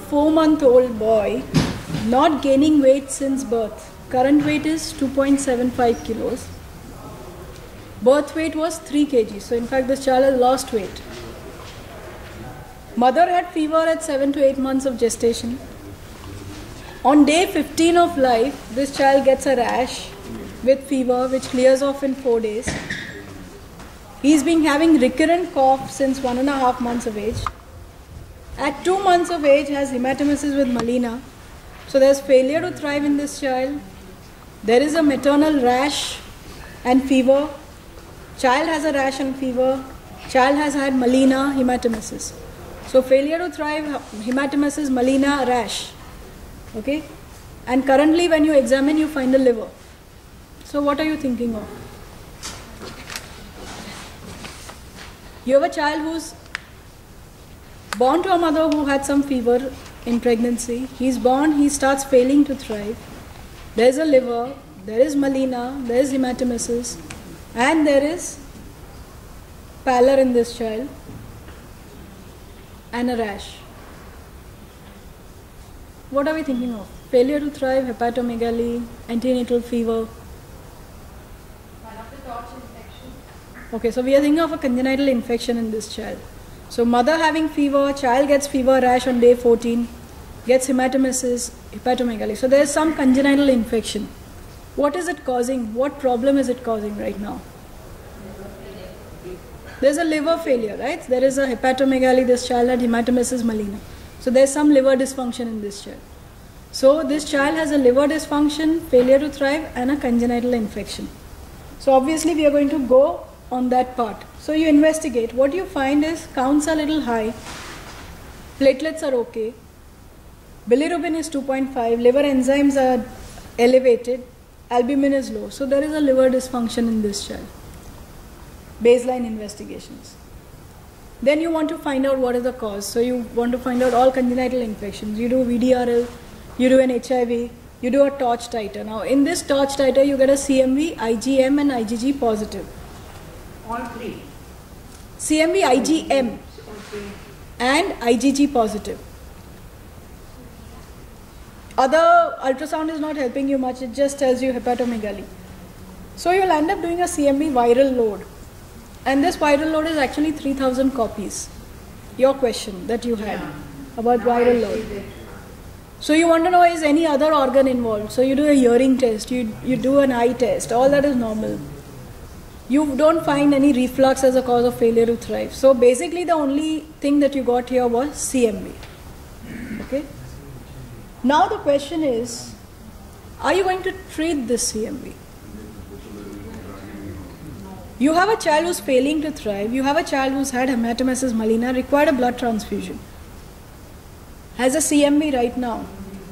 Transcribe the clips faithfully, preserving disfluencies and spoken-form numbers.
four month old boy, not gaining weight since birth. Current weight is two point seven five kilos. Birth weight was three kilograms. So in fact this child has lost weight. Mother had fever at seven to eight months of gestation. On day fifteen of life, this child gets a rash with fever which clears off in four days. He's been having recurrent cough since one and a half months of age. At two months of age has hematemesis with melena. So there's failure to thrive in this child. There is a maternal rash and fever. Child has a rash and fever. Child has had melena, hematemesis. So failure to thrive, hematemesis, melena, rash. Okay? And currently when you examine, you find the liver. So what are you thinking of? You have a child who's born to a mother who had some fever in pregnancy. He's born, he starts failing to thrive. There is a liver, there is melena, there is hematemesis, and there is pallor in this child and a rash. What are we thinking of? Failure to thrive, hepatomegaly, antenatal fever. One of the thoughts, infection. Okay, so we are thinking of a congenital infection in this child. So mother having fever, child gets fever rash on day fourteen, gets hematemesis, hepatomegaly. So there is some congenital infection. What is it causing? What problem is it causing right now? There is a liver failure, right? There is a hepatomegaly, this child had hematemesis, melena. So there is some liver dysfunction in this child. So this child has a liver dysfunction, failure to thrive, and a congenital infection. So obviously we are going to go on that part. So you investigate. What you find is counts are a little high, platelets are okay, bilirubin is two point five, liver enzymes are elevated, albumin is low. So there is a liver dysfunction in this child. Baseline investigations. Then you want to find out what is the cause. So you want to find out all congenital infections. You do V D R L, you do an H I V, you do a torch titer. Now in this torch titer you get a C M V, I G M and I G G positive. All three. C M V, I G M and I G G positive. Other ultrasound is not helping you much, it just tells you hepatomegaly. So you'll end up doing a C M V viral load. And this viral load is actually three thousand copies. Your question that you had Yeah. about Now I viral see load. that. So you want to know is any other organ involved. So you do a hearing test, you, you do an eye test, all that is normal. You don't find any reflux as a cause of failure to thrive. So basically the only thing that you got here was C M V. Okay. Now the question is, are you going to treat this C M V? You have a child who's failing to thrive, you have a child who's had hematemesis, melena, required a blood transfusion, has a C M V right now.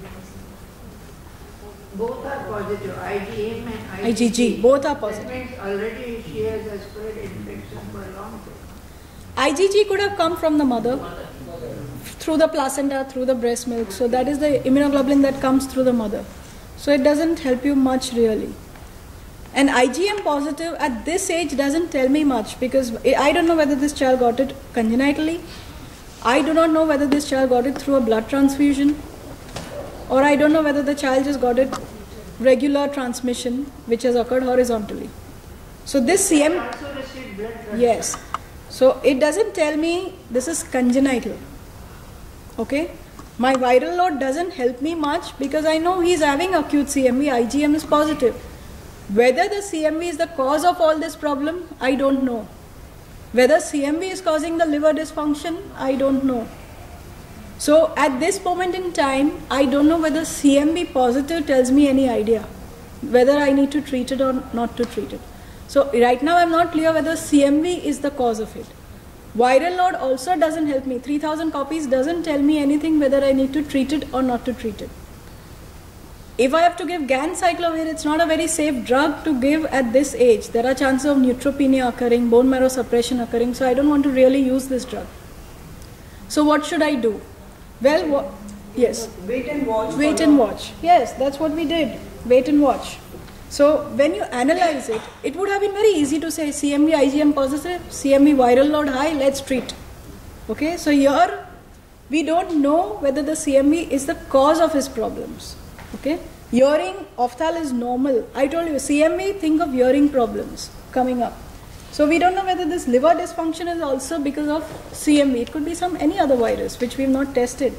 Both are positive, I G M and I G G, both are positive. That means already she has a spread infection for a long time. I G G could have come from the mother, through the placenta, through the breast milk. So that is the immunoglobulin that comes through the mother. So it doesn't help you much really. And I G M positive at this age doesn't tell me much because I don't know whether this child got it congenitally. I do not know whether this child got it through a blood transfusion, or I don't know whether the child just got it regular transmission which has occurred horizontally. So this C M, Also received blood transfusion. yes. So it doesn't tell me this is congenital. Okay. My viral load doesn't help me much because I know he's having acute C M V, I G M is positive. Whether the C M V is the cause of all this problem, I don't know. Whether C M V is causing the liver dysfunction, I don't know. So at this moment in time, I don't know whether C M V positive tells me any idea whether I need to treat it or not to treat it. So right now I'm not clear whether C M V is the cause of it. Viral load also doesn't help me. three thousand copies doesn't tell me anything whether I need to treat it or not to treat it. If I have to give ganciclovir, it's not a very safe drug to give at this age. There are chances of neutropenia occurring, bone marrow suppression occurring, so I don't want to really use this drug. So what should I do? Well, wa- yes. Wait and watch. Wait and watch. Yes, that's what we did. Wait and watch. So when you analyze it, it would have been very easy to say C M V, I G M positive, C M V viral load high, let's treat. Okay, so here we don't know whether the C M V is the cause of his problems. Okay? Hearing, opthal is normal. I told you, C M V, think of hearing problems coming up. So we don't know whether this liver dysfunction is also because of C M V. It could be some any other virus which we have not tested.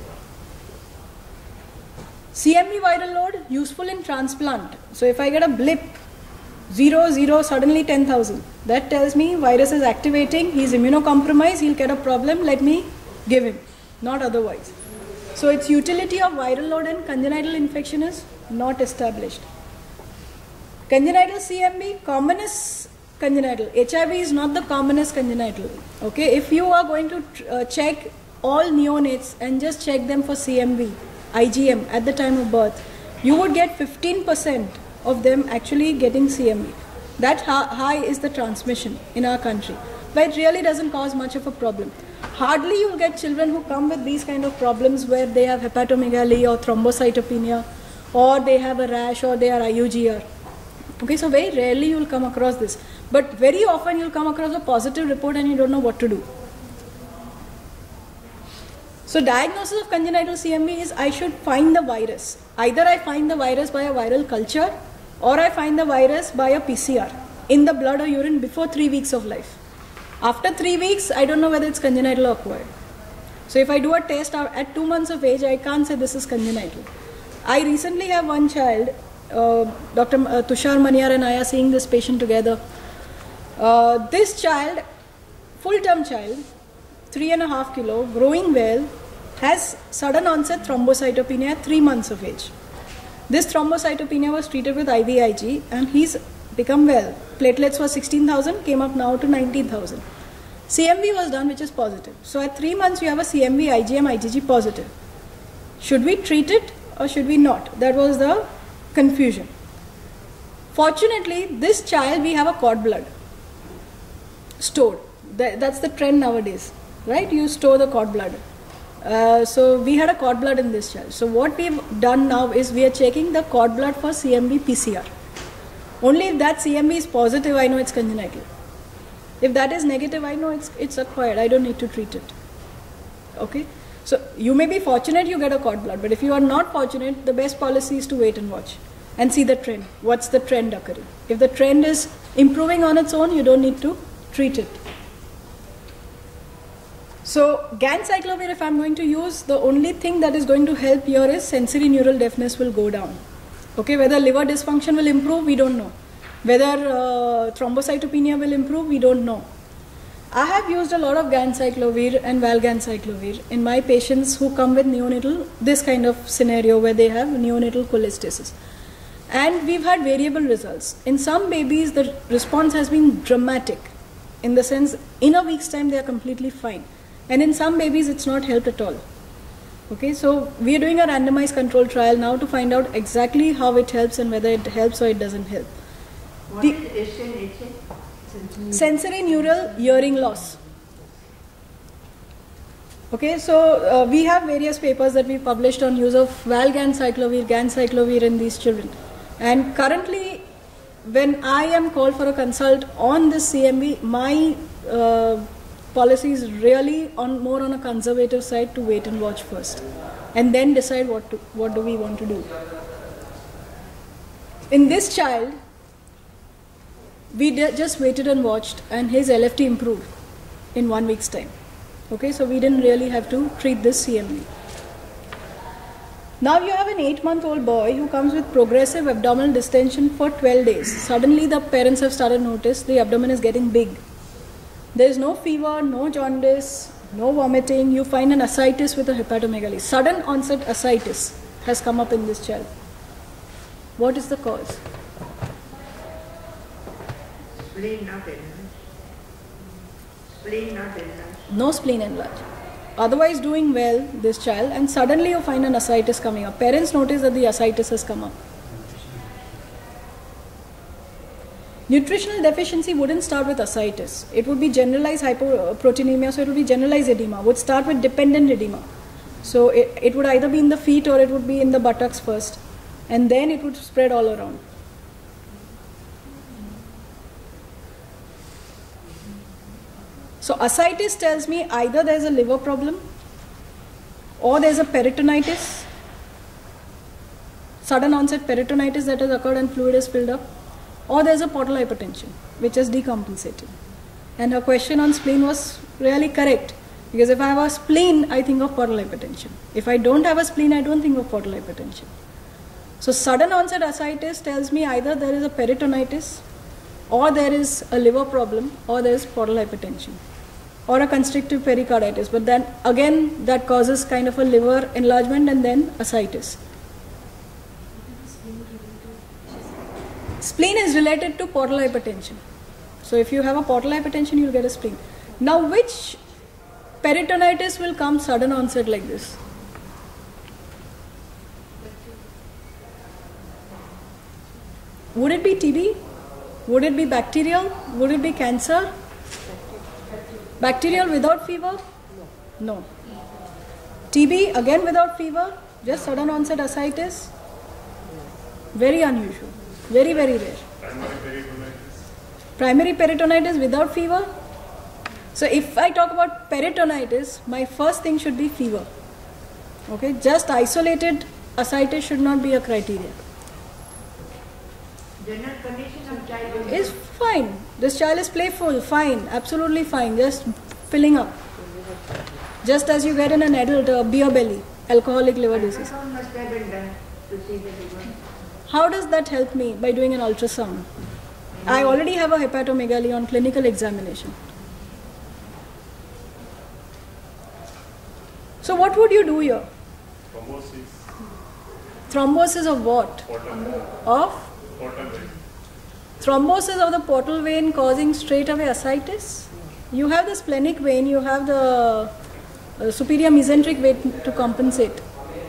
C M V viral load, useful in transplant. So if I get a blip, zero, zero, suddenly ten thousand. That tells me virus is activating, he is immunocompromised, he'll get a problem, let me give him, not otherwise. So its utility of viral load in congenital infection is not established. Congenital C M V, commonest congenital. H I V is not the commonest congenital. Okay, if you are going to uh, check all neonates and just check them for C M V, I G M at the time of birth, you would get fifteen percent of them actually getting C M V. That high is the transmission in our country, but it really doesn't cause much of a problem. Hardly you will get children who come with these kind of problems where they have hepatomegaly or thrombocytopenia, or they have a rash, or they are I U G R. Okay, so very rarely you will come across this, but very often you will come across a positive report and you don't know what to do. So diagnosis of congenital C M V is I should find the virus. Either I find the virus by a viral culture, or I find the virus by a P C R in the blood or urine before three weeks of life. After three weeks, I don't know whether it's congenital or acquired. So if I do a test at two months of age, I can't say this is congenital. I recently have one child, uh, Doctor Uh, Tushar Maniyar and I are seeing this patient together. Uh, this child, full-term child, three and a half kilo, growing well, has sudden onset thrombocytopenia at three months of age. This thrombocytopenia was treated with I V I G and he's become well. Platelets were sixteen thousand, came up now to nineteen thousand. C M V was done, which is positive. So at three months you have a C M V, I G M, I G G positive. Should we treat it or should we not? That was the confusion. Fortunately, this child, we have a cord blood stored. That's the trend nowadays, right? You store the cord blood. Uh, so we had a cord blood in this child. So what we've done now is we are checking the cord blood for C M V P C R. Only if that C M V is positive, I know it's congenital. If that is negative, I know it's it's acquired. I don't need to treat it. Okay. So you may be fortunate you get a cord blood, but if you are not fortunate, the best policy is to wait and watch and see the trend. What's the trend occurring? If the trend is improving on its own, you don't need to treat it. So ganciclovir, if I'm going to use, the only thing that is going to help here is sensory neural deafness will go down. Okay, whether liver dysfunction will improve, we don't know. Whether uh, thrombocytopenia will improve, we don't know. I have used a lot of ganciclovir and valganciclovir in my patients who come with neonatal, this kind of scenario where they have neonatal cholestasis. And we've had variable results. In some babies, the response has been dramatic. In the sense, in a week's time, they are completely fine. And in some babies, it's not helped at all. Okay, so we are doing a randomized control trial now to find out exactly how it helps and whether it helps or it doesn't help. What The is S N H A? sensory neural hearing loss. Okay, so uh, we have various papers that we published on use of valganciclovir, ganciclovir in these children. And currently, when I am called for a consult on this C M V, my uh, policy is really on more on a conservative side to wait and watch first, and then decide what to, what do we want to do. In this child, we just waited and watched, and his L F T improved in one week's time. Okay, so we didn't really have to treat this C M V. Now you have an eight-month-old boy who comes with progressive abdominal distension for twelve days. Suddenly the parents have started to notice the abdomen is getting big. There is no fever, no jaundice, no vomiting. You find an ascites with a hepatomegaly. Sudden onset ascites has come up in this child. What is the cause? Spleen not enlarged. Spleen not enlarged. No spleen enlarged. Otherwise doing well, this child, and suddenly you find an ascites coming up. Parents notice that the ascites has come up. Nutritional deficiency wouldn't start with ascites. It would be generalized hypoproteinemia, so it would be generalized edema. Would start with dependent edema. So it, it would either be in the feet or it would be in the buttocks first, and then it would spread all around. So ascites tells me either there is a liver problem or there's a peritonitis, sudden onset peritonitis that has occurred and fluid is filled up, or there's a portal hypertension which is decompensated. And her question on spleen was really correct, because if I have a spleen, I think of portal hypertension. If I don't have a spleen, I don't think of portal hypertension. So sudden onset ascites tells me either there is a peritonitis, or there is a liver problem, or there is portal hypertension, or a constrictive pericarditis. But then again, that causes kind of a liver enlargement and then ascites. Spleen is related to portal hypertension. So if you have a portal hypertension, you'll get a spleen. Now, which peritonitis will come sudden onset like this? Would it be T B? Would it be bacterial? Would it be cancer? Bacterial without fever? No. T B again without fever? Just sudden onset ascites? Very unusual. Very, very rare. Primary peritonitis. Primary peritonitis without fever? So if I talk about peritonitis, my first thing should be fever. Okay, just isolated ascites should not be a criteria. General condition of child Is fine. This child is playful, fine, absolutely fine, just filling up. Just as you get in an adult uh, beer belly, alcoholic liver disease. ultrasound must have been done to see the liver. How does that help me by doing an ultrasound? I already have a hepatomegaly on clinical examination. So what would you do here? Thrombosis. Thrombosis of what? Portal. Of? Portal vein. Thrombosis of the portal vein causing straight away ascites? You have the splenic vein, you have the uh, superior mesenteric vein to compensate.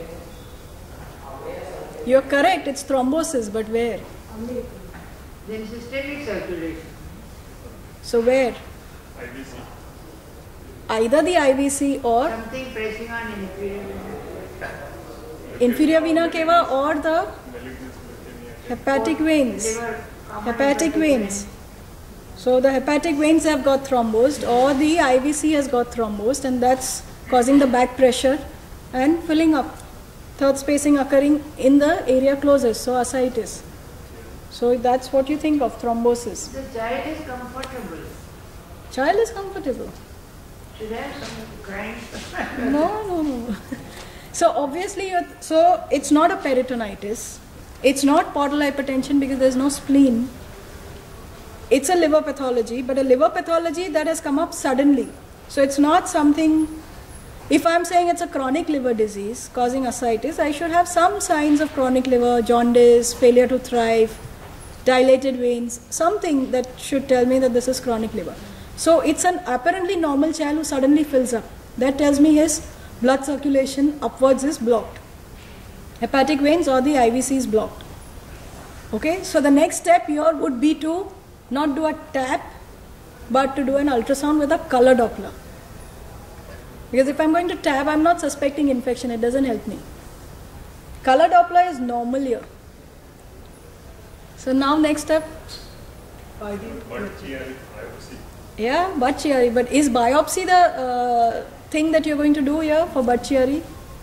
You're correct, it's thrombosis, but where? Then systemic circulation. So where? I V C. Either the I V C or Something pressing on inferior vena. inferior vena cava or the Malignant leukemia. hepatic veins. Liver, common Hepatic hepatic veins. So the hepatic veins have got thrombosed, or the I V C has got thrombosed, and that's causing the back pressure and filling up. Third spacing occurring in the area closest, so ascites. So that's what you think of thrombosis. The child is comfortable. Child is comfortable. Should have some crying. No, no, no. So obviously, you're, so it's not a peritonitis. It's not portal hypertension because there's no spleen. It's a liver pathology, but a liver pathology that has come up suddenly. So it's not something. If I'm saying it's a chronic liver disease causing ascites, I should have some signs of chronic liver, jaundice, failure to thrive, dilated veins, something that should tell me that this is chronic liver. So it's an apparently normal child who suddenly fills up. That tells me his blood circulation upwards is blocked. Hepatic veins or the I V C is blocked. Okay, so the next step here would be to not do a tap, but to do an ultrasound with a color Doppler. Because if I'm going to tap, I'm not suspecting infection, it doesn't help me. Color Doppler is normal here. So now next step. But here, I V C. Yeah, Butt-Chiari. But is biopsy the uh, thing that you're going to do here for Butt-Chiari?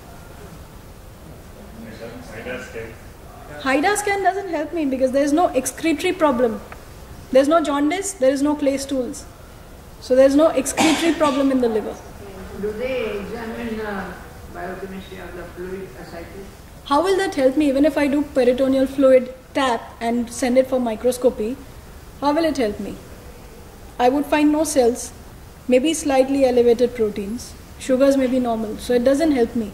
HIDA scan. HIDA scan doesn't help me because there is no excretory problem. There is no jaundice, there is no clay stools. So there is no excretory problem in the liver. Do they examine uh, biochemistry of the fluid ascites? How will that help me even if I do peritoneal fluid tap and send it for microscopy? How will it help me? I would find no cells, maybe slightly elevated proteins. Sugars may be normal, so it doesn't help me.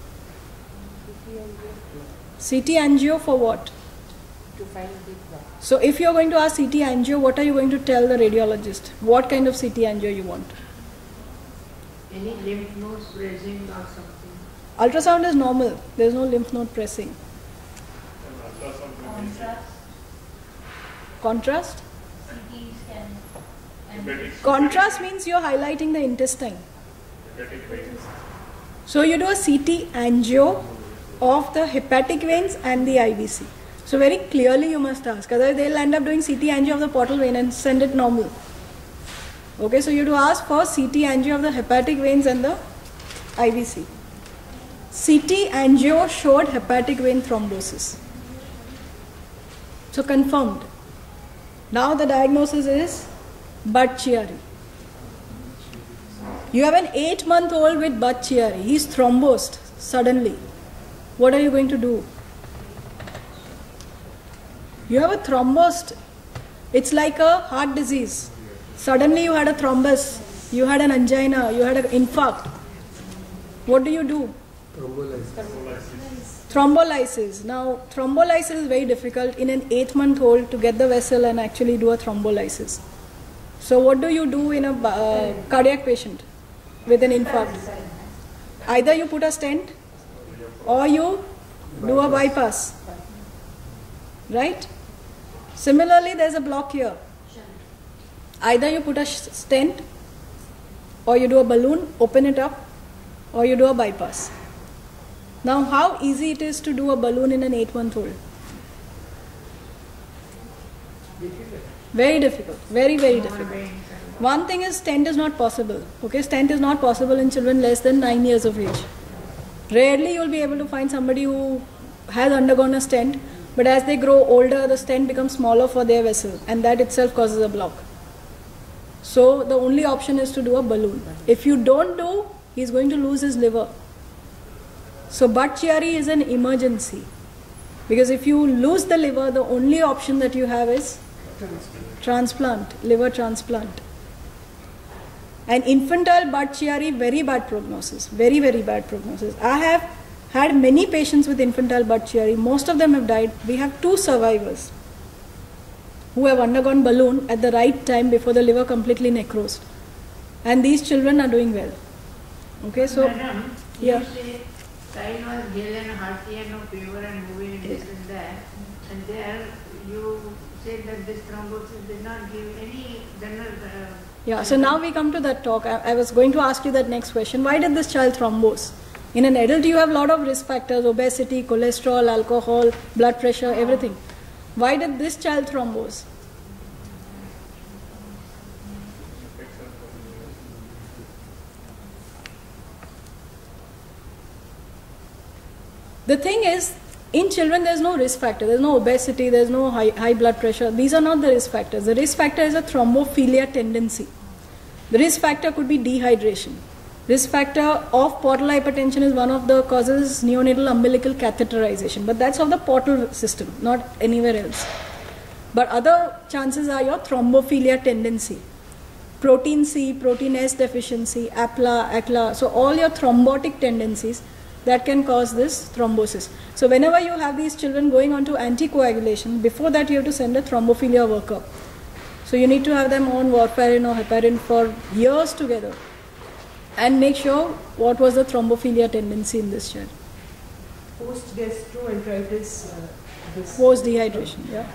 C T angio for what? To find the blood. So if you're going to ask C T angio, what are you going to tell the radiologist? What kind of C T angio you want? Any lymph nodes pressing or something? Ultrasound is normal. There is no lymph node pressing. And ultrasound will be Contrast, Contrast? C T scan, and hepatic. Contrast means you're highlighting the intestine. Hepatic veins. So you do a C T angio of the hepatic veins and the I V C. So very clearly you must ask. Otherwise they'll end up doing C T angio of the portal vein and send it normal. Okay, so you have to ask for C T angio of the hepatic veins and the I V C. C T angio showed hepatic vein thrombosis. So confirmed. Now the diagnosis is Budd-Chiari. You have an eight month old with Budd-Chiari. He's thrombosed suddenly. What are you going to do? You have a thrombosed. It's like a heart disease. Suddenly you had a thrombus, you had an angina, you had an infarct. What do you do? Thrombolysis. Thrombolysis. Now, thrombolysis is very difficult in an eight month old to get the vessel and actually do a thrombolysis. So what do you do in a uh, cardiac patient with an infarct? Either you put a stent or you do a bypass. Right? Similarly, there's a block here. Either you put a stent or you do a balloon, open it up, or you do a bypass. Now, how easy it is to do a balloon in an eight month old? Very difficult. Very, very difficult. One thing is stent is not possible. Okay, stent is not possible in children less than nine years of age. Rarely you will be able to find somebody who has undergone a stent, but as they grow older, the stent becomes smaller for their vessel, and that itself causes a block. So the only option is to do a balloon. If you don't do, he's going to lose his liver. So Budd-Chiari is an emergency. Because if you lose the liver, the only option that you have is transplant, liver transplant. And infantile Budd-Chiari, very bad prognosis, very, very bad prognosis. I have had many patients with infantile Budd-Chiari. Most of them have died. We have two survivors who have undergone balloon at the right time before the liver completely necrosed. And these children are doing well. Okay, so Madam, yeah. You say child was gill and hearty and no fever and moving and this and that, and there you said that this thrombosis did not give any general. Uh, Yeah, so now we come to that talk. I, I was going to ask you that next question. Why did this child thrombose? In an adult, you have a lot of risk factors: obesity, cholesterol, alcohol, blood pressure, everything. Why did this child thrombose? The thing is, in children, there is no risk factor. There is no obesity, there is no high, high blood pressure. These are not the risk factors. The risk factor is a thrombophilia tendency. The risk factor could be dehydration. Risk factor of portal hypertension is one of the causes neonatal umbilical catheterization. But that's of the portal system, not anywhere else. But other chances are your thrombophilia tendency. Protein C, protein S deficiency, A P L A, A C L A. So all your thrombotic tendencies that can cause this thrombosis. So whenever you have these children going on to anticoagulation, before that you have to send a thrombophilia workup. So you need to have them on warfarin or heparin for years together and make sure what was the thrombophilia tendency in this child. Post-gastroenteritis. Uh, this Post dehydration, yeah.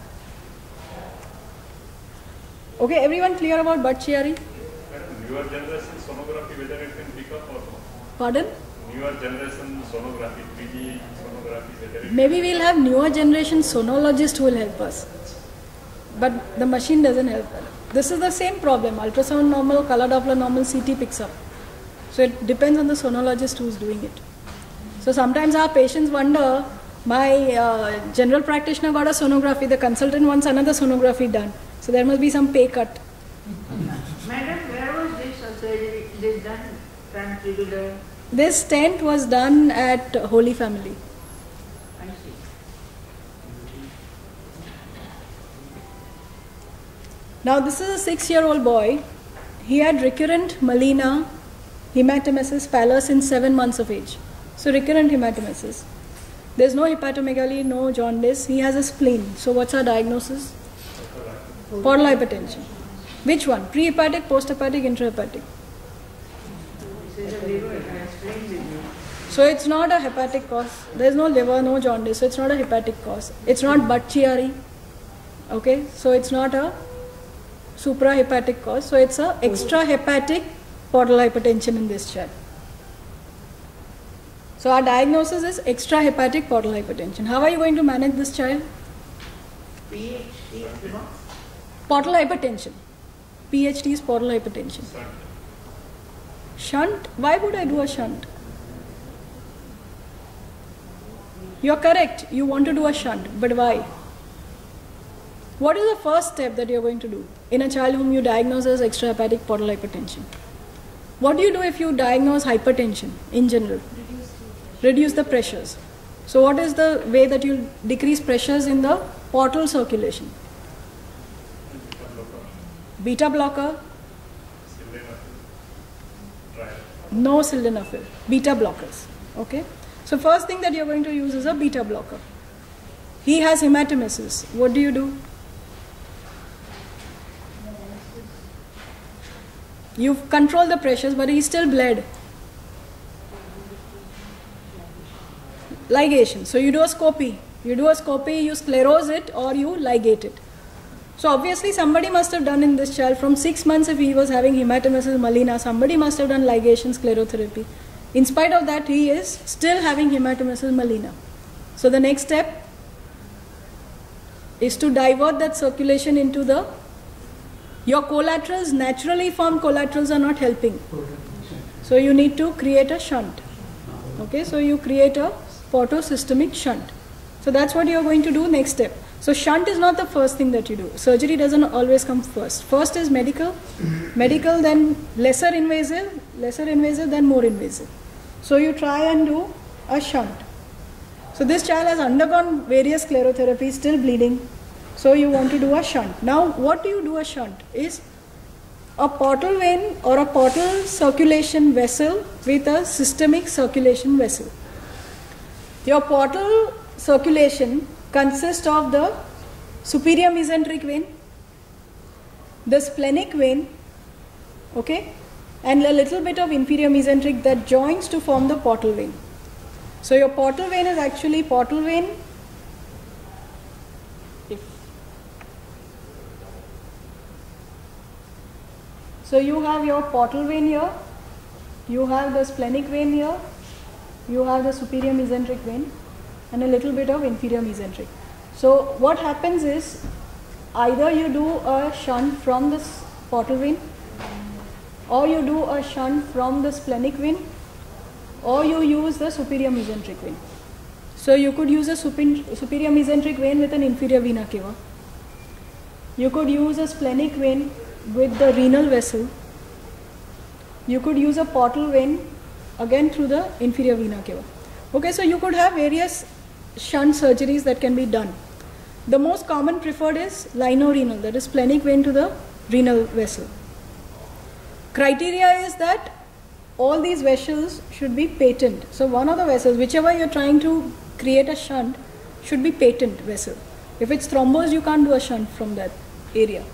Okay, everyone clear about Budd-Chiari? Newer generation sonography, whether it can pick up or not? Pardon? Newer generation sonography, three D sonography, whether it Maybe we'll have newer generation sonologists who will help us. But the machine doesn't help. This is the same problem. Ultrasound normal, color Doppler normal, C T picks up. So it depends on the sonologist who's doing it. So sometimes our patients wonder, my uh, general practitioner got a sonography, the consultant wants another sonography done. So there must be some pay cut. Madam, where was this surgery? This done transjugular? This stent was done at Holy Family. I see. Now this is a six-year-old boy. He had recurrent melena, hematemesis, pallor since seven months of age. So recurrent hematemesis. There's no hepatomegaly, no jaundice. He has a spleen. So what's our diagnosis? Portal hypertension. Which one? Pre-hepatic, post-hepatic, intrahepatic? This is a liver, I explained with you. So it's not a hepatic cause. There's no liver, no jaundice. So it's not a hepatic cause. It's not Budd-Chiari. Okay? So it's not a suprahepatic cause. So it's a extrahepatic portal hypertension in this child. So our diagnosis is extrahepatic portal hypertension. How are you going to manage this child? P H D, you know? Portal hypertension. P H D is portal hypertension. Shunt? Why would I do a shunt? You're correct, you want to do a shunt, but why? What is the first step that you're going to do in a child whom you diagnose as extrahepatic portal hypertension? What do you do if you diagnose hypertension in general? Reduce Reduce the pressures. So what is the way that you decrease pressures in the portal circulation? Beta blocker, no sildenafil, beta blockers. Okay. So first thing that you're going to use is a beta blocker. He has hematemesis. What do you do? You've controlled the pressures, but he still bled. Ligation. So you do a scopy. You do a scopy, you sclerose it or you ligate it. So obviously somebody must have done in this child from six months if he was having hematemesis melina, somebody must have done ligation sclerotherapy. In spite of that, he is still having hematemesis melina. So the next step is to divert that circulation into the, your collaterals, naturally formed collaterals are not helping. So you need to create a shunt. Okay, so you create a portosystemic shunt. So that's what you are going to do next step. So shunt is not the first thing that you do. Surgery doesn't always come first. First is medical, medical then lesser invasive, lesser invasive then more invasive. So you try and do a shunt. So this child has undergone various sclerotherapies, still bleeding. So you want to do a shunt. Now what do you do a shunt? Is a portal vein or a portal circulation vessel with a systemic circulation vessel. Your portal circulation consists of the superior mesenteric vein, the splenic vein, okay, and a little bit of inferior mesenteric that joins to form the portal vein. So your portal vein is actually portal vein. If so, you have your portal vein here, you have the splenic vein here, you have the superior mesenteric vein, and a little bit of inferior mesenteric. So what happens is either you do a shunt from this portal vein, or you do a shunt from the splenic vein, or you use the superior mesenteric vein. So you could use a superior mesenteric vein with an inferior vena cava. You could use a splenic vein with the renal vessel. You could use a portal vein again through the inferior vena cava. Okay, so you could have various shunt surgeries that can be done. The most common preferred is linorenal, that is splenic vein to the renal vessel. Criteria is that all these vessels should be patent. So one of the vessels, whichever you're trying to create a shunt, should be patent vessel. If it's thrombosed, you can't do a shunt from that area.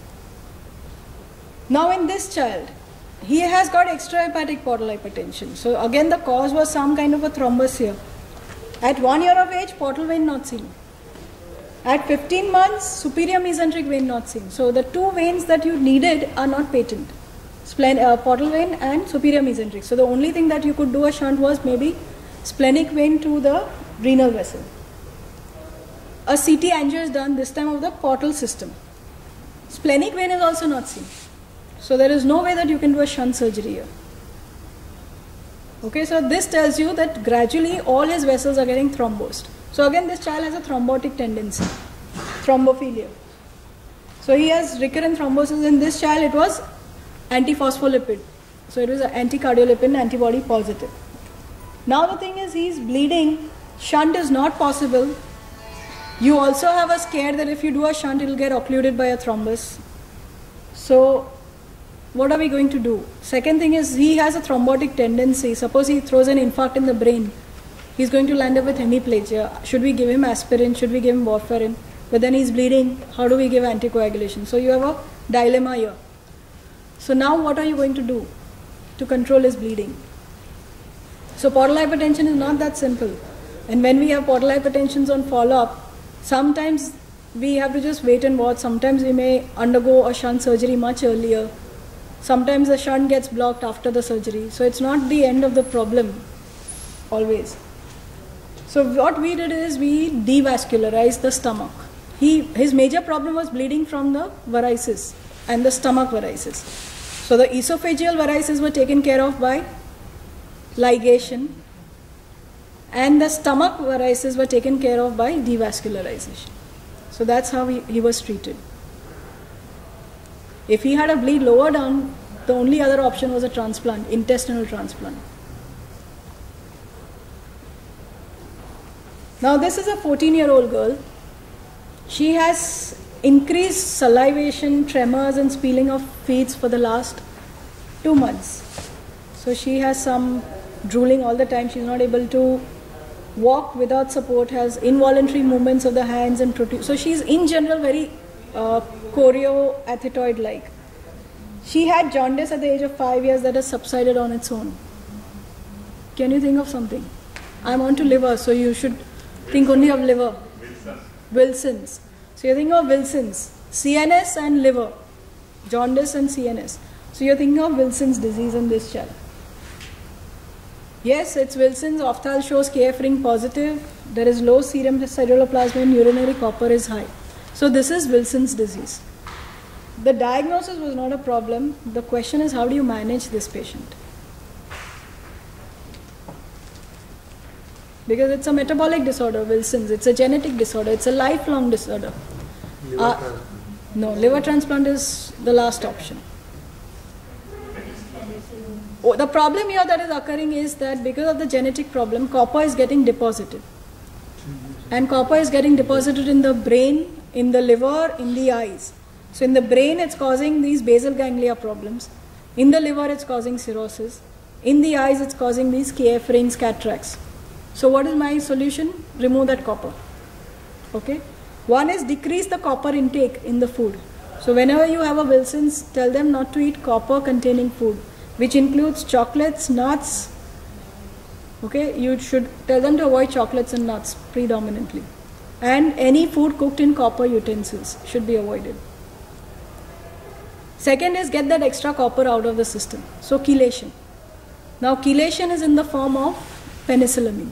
Now in this child, he has got extrahepatic portal hypertension. So again the cause was some kind of a thrombus here. At one year of age, portal vein not seen. At fifteen months, superior mesenteric vein not seen. So the two veins that you needed are not patent. Splen uh, portal vein and superior mesenteric. So the only thing that you could do a shunt was maybe splenic vein to the renal vessel. A C T angio is done, this time of the portal system. Splenic vein is also not seen. So there is no way that you can do a shunt surgery here. Okay, so this tells you that gradually all his vessels are getting thrombosed. So again, this child has a thrombotic tendency, thrombophilia. So he has recurrent thrombosis. In this child, it was antiphospholipid. So it was an anticardiolipin antibody positive. Now the thing is, he is bleeding. Shunt is not possible. You also have a scare that if you do a shunt, it will get occluded by a thrombus. So what are we going to do? Second thing is, he has a thrombotic tendency. Suppose he throws an infarct in the brain, he's going to land up with hemiplegia. Should we give him aspirin? Should we give him warfarin? But then he's bleeding. How do we give anticoagulation? So you have a dilemma here. So now what are you going to do to control his bleeding? So portal hypertension is not that simple. And when we have portal hypertensions on follow-up, sometimes we have to just wait and watch. Sometimes we may undergo a shunt surgery much earlier. Sometimes the shunt gets blocked after the surgery. So it's not the end of the problem always. So what we did is we devascularized the stomach. He, his major problem was bleeding from the varices and the stomach varices. So the esophageal varices were taken care of by ligation and the stomach varices were taken care of by devascularization. So that's how he, he was treated. If he had a bleed lower down, the only other option was a transplant, intestinal transplant. Now this is a fourteen year old girl. She has increased salivation, tremors and spilling of feeds for the last two months. So she has some drooling all the time. She's not able to walk without support, has involuntary movements of the hands and protrude. So she's in general very uh, chorioathetoid like. She had jaundice at the age of five years that has subsided on its own. Can you think of something? I'm on to liver, so you should think only of liver. Wilson. Wilson's. So you're thinking of Wilson's, C N S and liver, jaundice and C N S. So you're thinking of Wilson's disease in this child. Yes, it's Wilson's. Ophthal shows K F ring positive. There is low serum ceruloplasmin and urinary copper is high. So this is Wilson's disease. The diagnosis was not a problem. The question is, how do you manage this patient? Because it's a metabolic disorder, Wilson's. It's a genetic disorder. It's a lifelong disorder. Liver Uh, transplant. no, liver transplant is the last option. Oh, the problem here that is occurring is that because of the genetic problem, copper is getting deposited. And copper is getting deposited in the brain, in the liver, in the eyes. So in the brain it's causing these basal ganglia problems. In the liver it's causing cirrhosis. In the eyes it's causing these K F rings, cataracts. So what is my solution? Remove that copper. Okay? One is decrease the copper intake in the food. So whenever you have a Wilson's, tell them not to eat copper containing food, which includes chocolates, nuts. Okay, you should tell them to avoid chocolates and nuts predominantly. And any food cooked in copper utensils should be avoided. Second is get that extra copper out of the system. So chelation. Now chelation is in the form of penicillamine.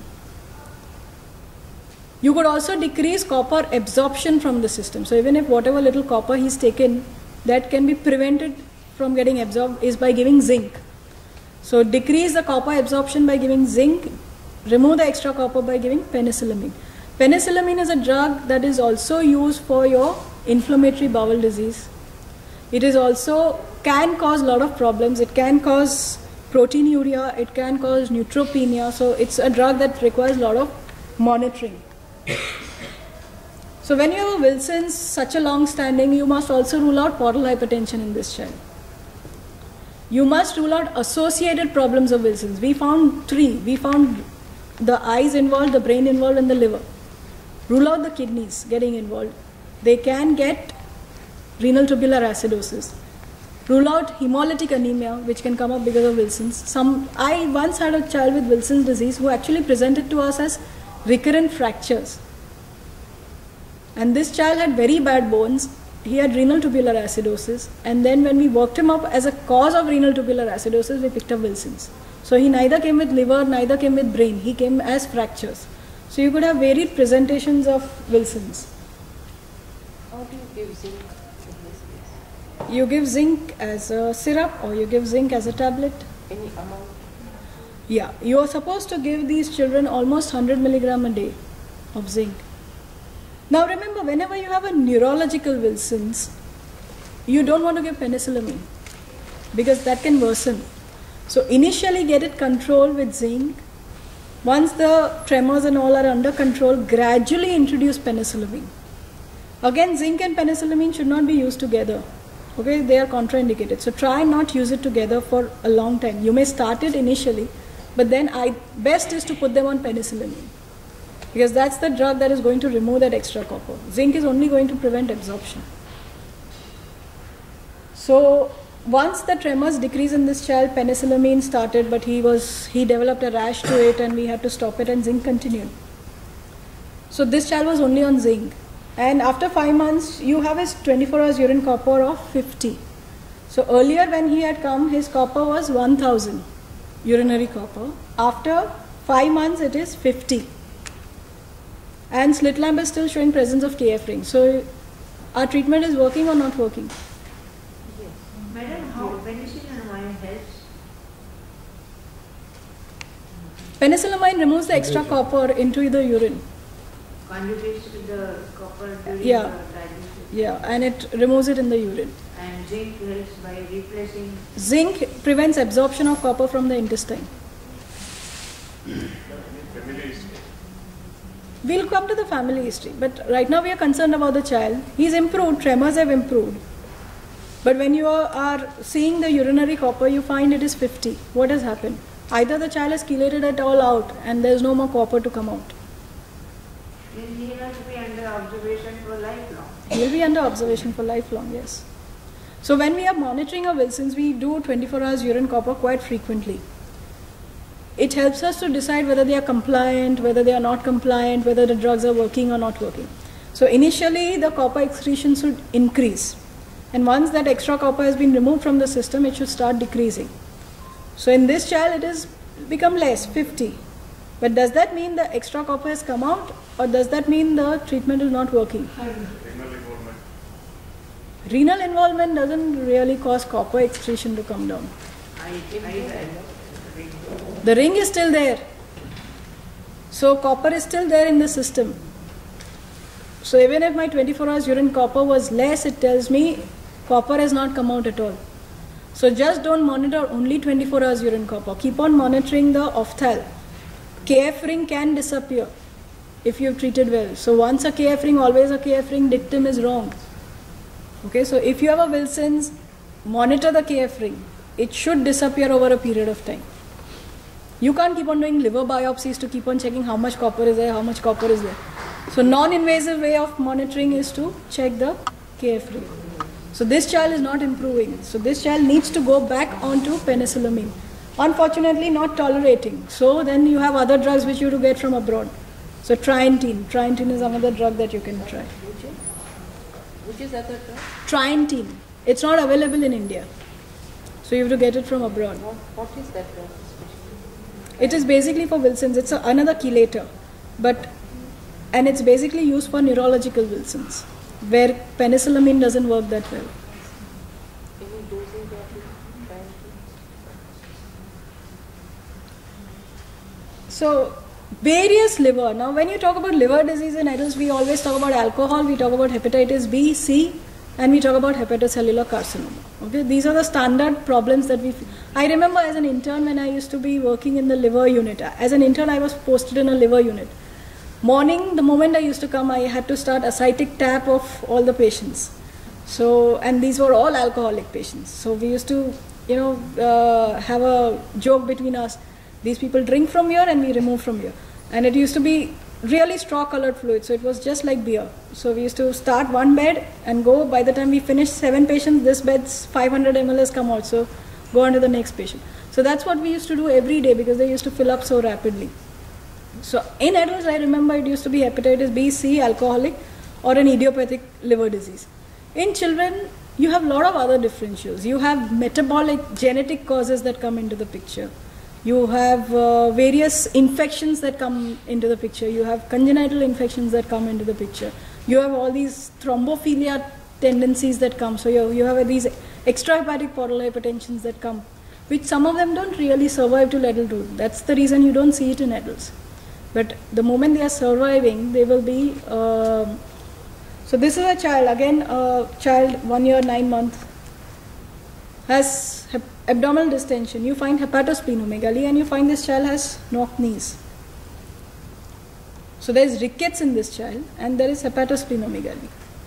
You could also decrease copper absorption from the system. So even if whatever little copper he's taken, that can be prevented from getting absorbed is by giving zinc. So decrease the copper absorption by giving zinc, remove the extra copper by giving penicillamine. Penicillamine is a drug that is also used for your inflammatory bowel disease. It is also can cause a lot of problems. It can cause proteinuria, it can cause neutropenia. So it's a drug that requires a lot of monitoring. So when you have a Wilson's, such a long standing, you must also rule out portal hypertension in this child. You must rule out associated problems of Wilson's. We found three. We found the eyes involved, the brain involved, and the liver. Rule out the kidneys getting involved. They can get renal tubular acidosis. Rule out hemolytic anemia, which can come up because of Wilson's. Some, I once had a child with Wilson's disease who actually presented to us as recurrent fractures. And this child had very bad bones. He had renal tubular acidosis. And then when we worked him up as a cause of renal tubular acidosis, we picked up Wilson's. So he neither came with liver, neither came with brain. He came as fractures. So you could have varied presentations of Wilson's. How do you give zinc in this case? You give zinc as a syrup or you give zinc as a tablet. Any amount? Yeah, you are supposed to give these children almost one hundred milligram a day of zinc. Now remember, whenever you have a neurological Wilson's, you don't want to give penicillamine because that can worsen. So initially get it controlled with zinc. Once the tremors and all are under control, gradually introduce penicillamine. Again, zinc and penicillamine should not be used together. Okay, they are contraindicated. So try not use it together for a long time. You may start it initially, but then I best is to put them on penicillamine. Because that's the drug that is going to remove that extra copper. Zinc is only going to prevent absorption. So once the tremors decrease in this child, penicillamine started, but he was he developed a rash to it and we had to stop it, and zinc continued. So this child was only on zinc. And after five months, you have his twenty-four hours urine copper of fifty. So earlier when he had come, his copper was one thousand urinary copper. After five months, it is fifty. And slit lamp is still showing presence of K F ring. So our treatment is working or not working? Yes. Madam, how penicillamine helps? Penicillamine removes the extra copper into the urine. Conjugates with the copper during Yeah. the digestion. Yeah, and it removes it in the urine. And zinc helps by replacing. Zinc prevents absorption of copper from the intestine. Family history. We'll come to the family history, but right now we are concerned about the child. He's improved, tremors have improved. But when you are, are seeing the urinary copper, you find it is fifty. What has happened? Either the child has chelated it all out and there's no more copper to come out. Then he has to be under observation for lifelong. He will be under observation for lifelong, yes. So when we are monitoring our Wilsons, we do twenty-four hours urine copper quite frequently. It helps us to decide whether they are compliant, whether they are not compliant, whether the drugs are working or not working. So initially the copper excretion should increase. And once that extra copper has been removed from the system, it should start decreasing. So in this child it has become less, fifty. But does that mean the extra copper has come out, or does that mean the treatment is not working? Renal involvement. Renal involvement doesn't really cause copper excretion to come down. I, I, The ring is still there. So copper is still there in the system. So even if my twenty-four hours urine copper was less, it tells me copper has not come out at all. So just don't monitor only twenty-four hours urine copper. Keep on monitoring the ophthal. K F ring can disappear if you've treated well. So once a K F ring, always a K F ring dictum is wrong. Okay, so if you have a Wilson's, monitor the K F ring. It should disappear over a period of time. You can't keep on doing liver biopsies to keep on checking how much copper is there, how much copper is there. So non-invasive way of monitoring is to check the K F ring. So this child is not improving. So this child needs to go back onto penicillamine. Unfortunately not tolerating. So then you have other drugs which you have to get from abroad. So trientine. Trientine is another drug that you can try. Which is? Which is other drug? Trientine. It's not available in India. So you have to get it from abroad. What, what is that drug especially? It is basically for Wilson's. It's a, another chelator. But, and it's basically used for neurological Wilson's, where penicillamine doesn't work that well. Any dosing that you try to? So, various liver. Now, when you talk about liver disease in adults, we always talk about alcohol, we talk about hepatitis B, C, and we talk about hepatocellular carcinoma. Okay, these are the standard problems that we. I remember as an intern when I used to be working in the liver unit. As an intern, I was posted in a liver unit. Morning, the moment I used to come, I had to start ascitic tap of all the patients. So, and these were all alcoholic patients. So we used to, you know, uh, have a joke between us. These people drink from here and we remove from here. And it used to be really straw colored fluid. So it was just like beer. So we used to start one bed and go. By the time we finished seven patients, this bed's five hundred milliliters has come out. So go on to the next patient. So that's what we used to do every day because they used to fill up so rapidly. So in adults, I remember it used to be hepatitis B, C, alcoholic, or an idiopathic liver disease. In children, you have a lot of other differentials. You have metabolic, genetic causes that come into the picture. You have uh, various infections that come into the picture. You have congenital infections that come into the picture. You have all these thrombophilia tendencies that come. So you, you have these extrahepatic portal hypertensions that come, which some of them don't really survive till adulthood. That's the reason you don't see it in adults. But the moment they are surviving, they will be. Uh, so this is a child, again, a child, one year, nine months, has hep- abdominal distension. You find hepatosplenomegaly, and you find this child has knock knees. So there is rickets in this child, and there is hepatosplenomegaly.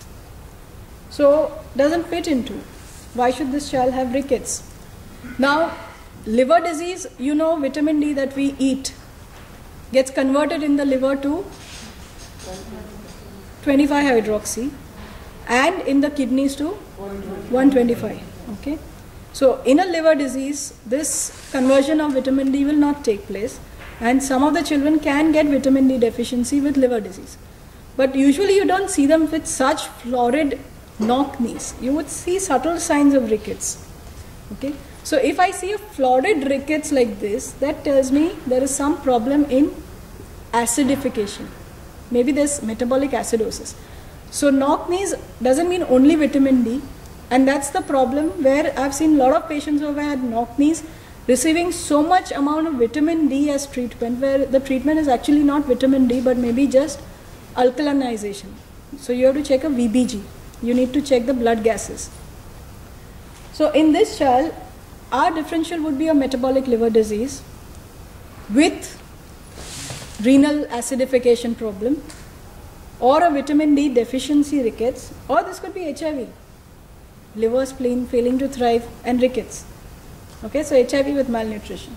So doesn't fit into. Why should this child have rickets? Now, liver disease, you know, vitamin D that we eat gets converted in the liver to twenty-five hydroxy and in the kidneys to one twenty-five. Okay. So in a liver disease, this conversion of vitamin D will not take place, and some of the children can get vitamin D deficiency with liver disease. But usually you don't see them with such florid knock knees. You would see subtle signs of rickets. Okay. So if I see a florid rickets like this, that tells me there is some problem in acidification. Maybe there's metabolic acidosis. So knock knees doesn't mean only vitamin D, and that's the problem where I've seen a lot of patients who have had knock knees receiving so much amount of vitamin D as treatment, where the treatment is actually not vitamin D but maybe just alkalinization. So you have to check a V B G. You need to check the blood gases. So in this child, our differential would be a metabolic liver disease with renal acidification problem, or a vitamin D deficiency rickets, or this could be H I V, liver spleen failing to thrive and rickets. Okay, so H I V with malnutrition.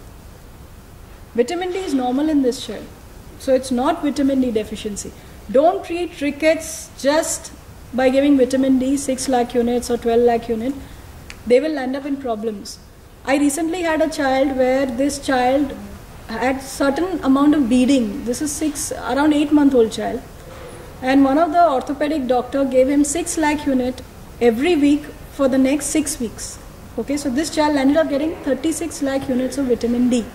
Vitamin D is normal in this child, so it's not vitamin D deficiency. Don't treat rickets just by giving vitamin D six lakh units or twelve lakh unit. They will end up in problems. I recently had a child where this child had certain amount of bleeding. This is six, around eight month old child. And one of the orthopedic doctor gave him six lakh unit every week for the next six weeks. Okay, so this child ended up getting thirty-six lakh units of vitamin D.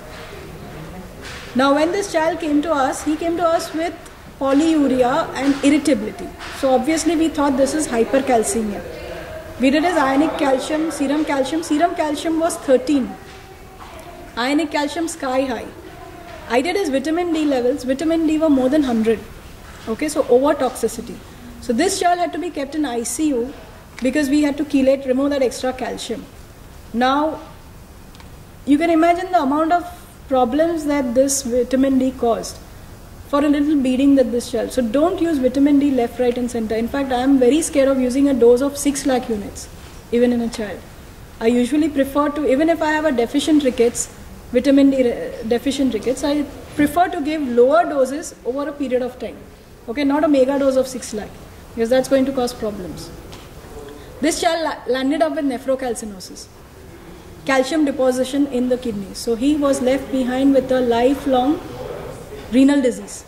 Now when this child came to us, he came to us with polyuria and irritability. So obviously we thought this is hypercalcemia. We did his ionic calcium, serum calcium. Serum calcium was thirteen. Ionic calcium sky high. I did his vitamin D levels. Vitamin D were more than one hundred. Okay, so over toxicity. So this child had to be kept in I C U because we had to chelate, remove that extra calcium. Now, you can imagine the amount of problems that this vitamin D caused for a little bleeding that this child. So don't use vitamin D left, right and center. In fact, I am very scared of using a dose of six lakh units, even in a child. I usually prefer to, even if I have a deficient rickets, vitamin D deficient rickets, I prefer to give lower doses over a period of time. Okay, not a mega dose of six lakh, because that's going to cause problems. This child landed up with nephrocalcinosis, calcium deposition in the kidneys. So he was left behind with a lifelong renal disease,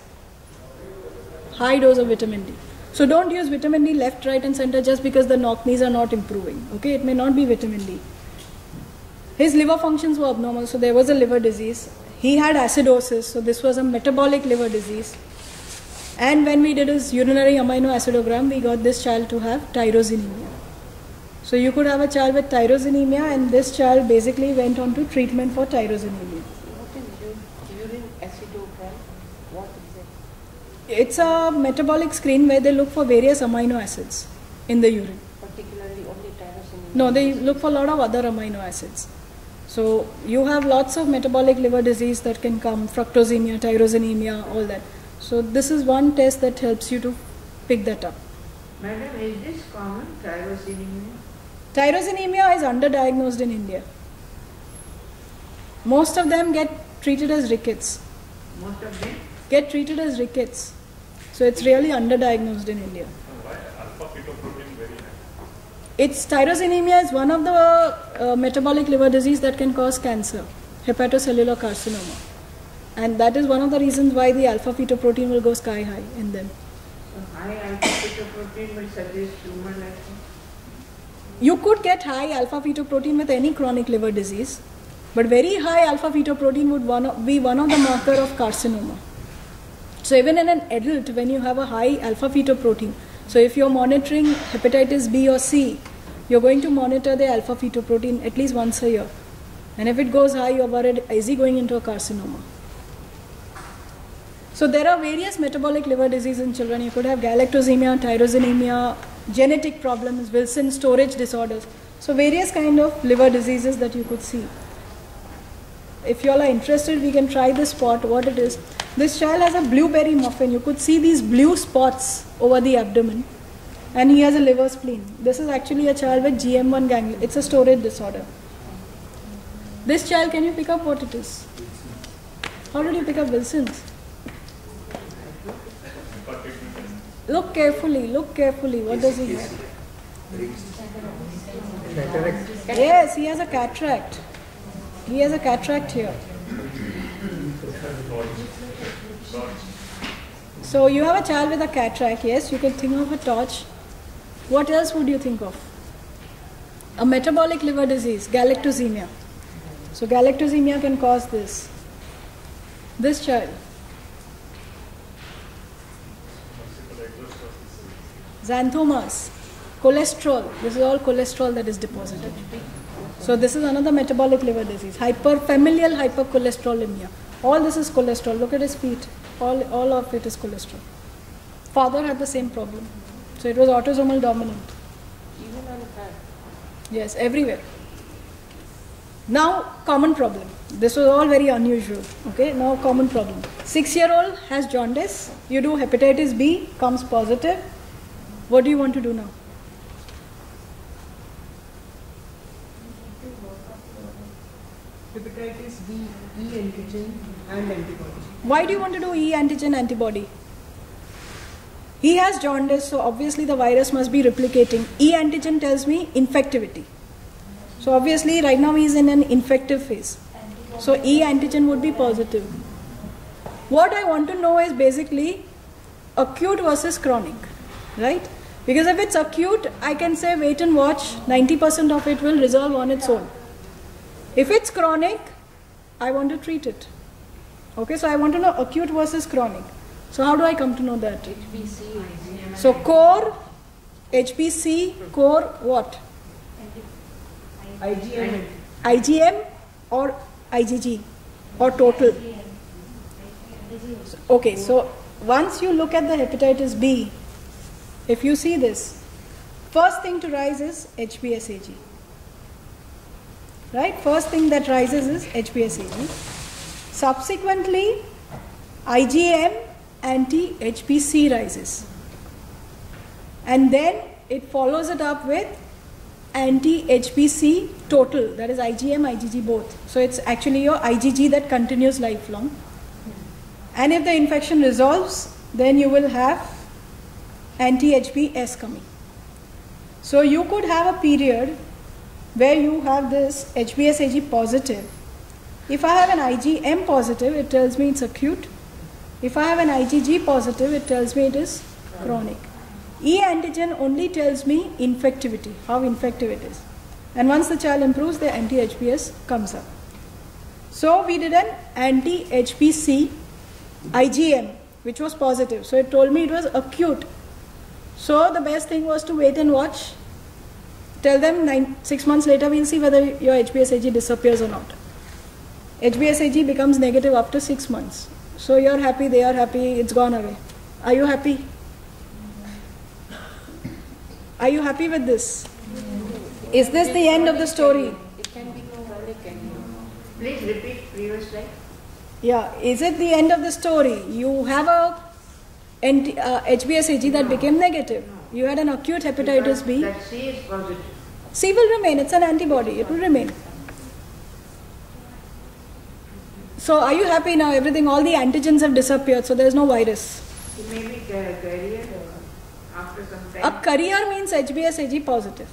high dose of vitamin D. So don't use vitamin D left, right and center just because the knock knees are not improving. Okay, it may not be vitamin D. His liver functions were abnormal, so there was a liver disease. He had acidosis, so this was a metabolic liver disease. And when we did his urinary amino acidogram, we got this child to have tyrosinemia. So you could have a child with tyrosinemia, and this child basically went on to treatment for tyrosinemia. What is u- urine acidogram? What is it? It's a metabolic screen where they look for various amino acids in the urine. Particularly only tyrosine. No, they look for a lot of other amino acids. So you have lots of metabolic liver disease that can come, fructosemia, tyrosinemia, all that. So this is one test that helps you to pick that up. Madam, is this common, tyrosinemia? Tyrosinemia is underdiagnosed in India. Most of them get treated as rickets. Most of them? Get treated as rickets. So it's really underdiagnosed in India. Why alpha fetoprotein very high? It's tyrosinemia is one of the uh, metabolic liver disease that can cause cancer, hepatocellular carcinoma. And that is one of the reasons why the alpha fetoprotein will go sky high in them. So high alpha fetoprotein will suggest tumor like that? You could get high alpha fetoprotein with any chronic liver disease, but very high alpha fetoprotein would one of, be one of the marker of carcinoma. So even in an adult, when you have a high alpha fetoprotein, so if you're monitoring hepatitis B or C, you're going to monitor the alpha fetoprotein at least once a year. And if it goes high, you're worried, is he going into a carcinoma? So there are various metabolic liver disease in children. You could have galactosemia, tyrosinemia, genetic problems, Wilson storage disorders. So various kind of liver diseases that you could see. If you all are interested, we can try this spot, what it is. This child has a blueberry muffin. You could see these blue spots over the abdomen. And he has a liver spleen. This is actually a child with G M one ganglion. It's a storage disorder. This child, can you pick up what it is? How did you pick up Wilson's? Look carefully, look carefully. What does he have? Yes, he has a cataract. He has a cataract here. So you have a child with a cataract. Yes, you can think of a torch. What else would you think of? A metabolic liver disease, galactosemia. So galactosemia can cause this. This child. Xanthomas, cholesterol. This is all cholesterol that is deposited. So this is another metabolic liver disease. Hyperfamilial hypercholesterolemia. All this is cholesterol. Look at his feet. All, all of it is cholesterol. Father had the same problem. So it was autosomal dominant. Even on her. Yes, everywhere. Now, common problem. This was all very unusual. Okay, now common problem. Six-year-old has jaundice. You do hepatitis B, comes positive. What do you want to do now? Hepatitis B, E antigen and antibody. Why do you want to do E antigen antibody? He has jaundice, so obviously the virus must be replicating. E antigen tells me infectivity. So obviously right now he is in an infective phase. So E antigen would be positive. What I want to know is basically acute versus chronic, right? Because if it's acute, I can say wait and watch, ninety percent of it will resolve on its own. If it's chronic, I want to treat it. Okay, so I want to know acute versus chronic. So how do I come to know that? H B C. So core, H B C, core what? I G M. I G M or I G G or total? Okay, so once you look at the hepatitis B, if you see this, first thing to rise is H B s A G. Right? First thing that rises is H B s A G. Subsequently, I G M anti-H B C rises. And then it follows it up with anti-H B C total, that is I G M, I G G both. So it's actually your I G G that continues lifelong. And if the infection resolves, then you will have anti-H B s coming. So you could have a period where you have this H B s A G positive. If I have an I G M positive, it tells me it's acute. If I have an I G G positive, it tells me it is chronic. E antigen only tells me infectivity, how infective it is. And once the child improves, the anti-H B s comes up. So we did an anti-H B C I G M, which was positive. So it told me it was acute. So the best thing was to wait and watch. Tell them nine, six months later we'll see whether your H B s A G disappears or not. H B s A G becomes negative after six months. So you're happy, they are happy, it's gone away. Are you happy? Are you happy with this? Is this the end of the story? It can be chronic and Please repeat previous slide. Yeah, is it the end of the story? You have a anti, uh, H B s A G that became negative. You had an acute hepatitis B. That C is positive. C will remain, it's an antibody, it will remain. So are you happy now? Everything, all the antigens have disappeared, so there is no virus. It may be ca- carrier after some A time. carrier means H B s A G positive.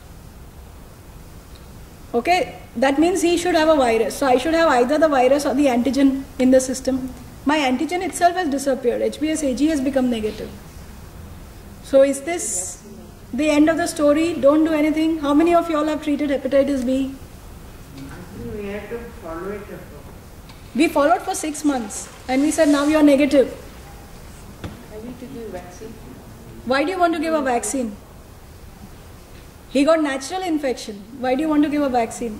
Okay, that means he should have a virus. So I should have either the virus or the antigen in the system. My antigen itself has disappeared. H B s A G has become negative. So is this the end of the story? Don't do anything. How many of you all have treated hepatitis B? I think we have to follow it up. We followed for six months and we said now you are negative. I need to give vaccine. Why do you want to give a vaccine? He got natural infection. Why do you want to give a vaccine?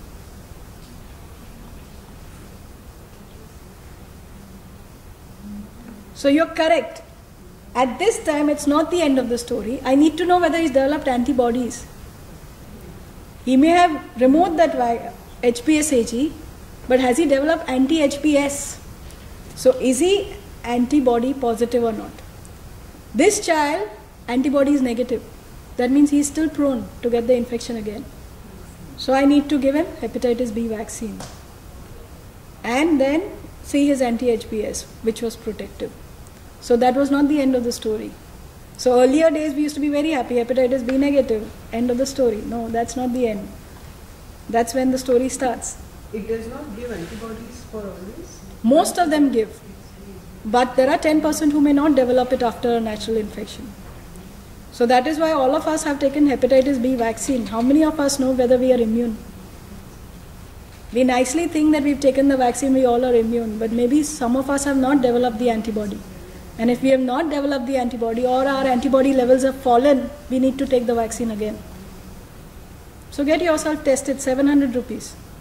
So you're correct. At this time, it's not the end of the story. I need to know whether he's developed antibodies. He may have removed that H B s A G, but has he developed anti-H B s? So is he antibody positive or not? This child, antibody is negative. That means he is still prone to get the infection again. So I need to give him hepatitis B vaccine. And then see his anti-H B s, which was protective. So that was not the end of the story. So earlier days we used to be very happy, hepatitis B negative, end of the story. No, that's not the end. That's when the story starts. It does not give antibodies for always. Most of them give. But there are ten percent who may not develop it after a natural infection. So that is why all of us have taken hepatitis B vaccine. How many of us know whether we are immune? We nicely think that we've taken the vaccine, we all are immune. But maybe some of us have not developed the antibody. And if we have not developed the antibody or our antibody levels have fallen, we need to take the vaccine again. So get yourself tested, seven hundred rupees.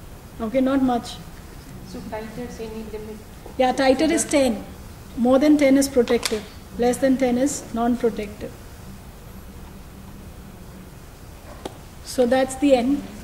Okay, not much. So titers any limit? Yeah, titer is ten. More than ten is protective. Less than ten is non-protective. So that's the end.